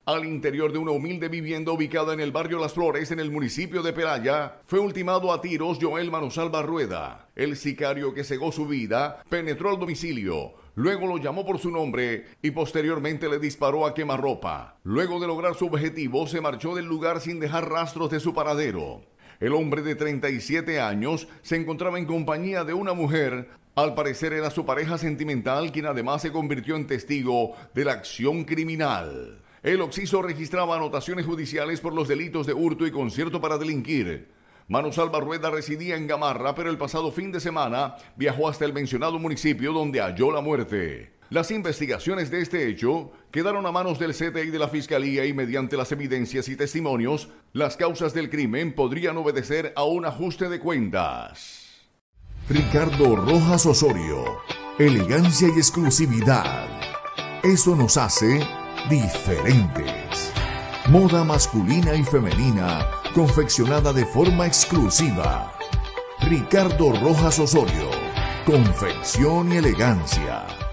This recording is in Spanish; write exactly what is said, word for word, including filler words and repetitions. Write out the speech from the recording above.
Al interior de una humilde vivienda ubicada en el barrio Las Flores, en el municipio de Peraya, fue ultimado a tiros Joel Manusalva Rueda. El sicario que cegó su vida penetró al domicilio, luego lo llamó por su nombre y posteriormente le disparó a quemarropa. Luego de lograr su objetivo, se marchó del lugar sin dejar rastros de su paradero. El hombre de treinta y siete años se encontraba en compañía de una mujer. Al parecer era su pareja sentimental, quien además se convirtió en testigo de la acción criminal. El occiso registraba anotaciones judiciales por los delitos de hurto y concierto para delinquir. Manusalva Rueda residía en Gamarra, pero el pasado fin de semana viajó hasta el mencionado municipio donde halló la muerte. Las investigaciones de este hecho quedaron a manos del C T I de la Fiscalía y mediante las evidencias y testimonios, las causas del crimen podrían obedecer a un ajuste de cuentas. Ricardo Rojas Osorio, elegancia y exclusividad. Eso nos hace diferentes. Moda masculina y femenina confeccionada de forma exclusiva. Ricardo Rojas Osorio, confección y elegancia.